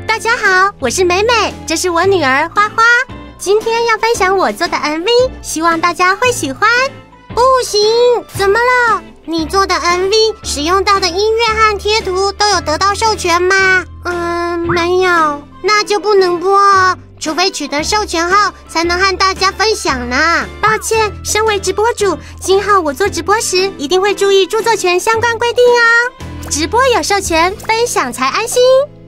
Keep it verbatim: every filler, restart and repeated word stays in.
大家好，我是美美，这是我女儿花花。今天要分享我做的 M V， 希望大家会喜欢。不行，怎么了？你做的 M V 使用到的音乐和贴图都有得到授权吗？嗯，没有，那就不能播哦。除非取得授权后，才能和大家分享呢。抱歉，身为直播主，今后我做直播时一定会注意著作权相关规定哦。直播有授权，分享才安心。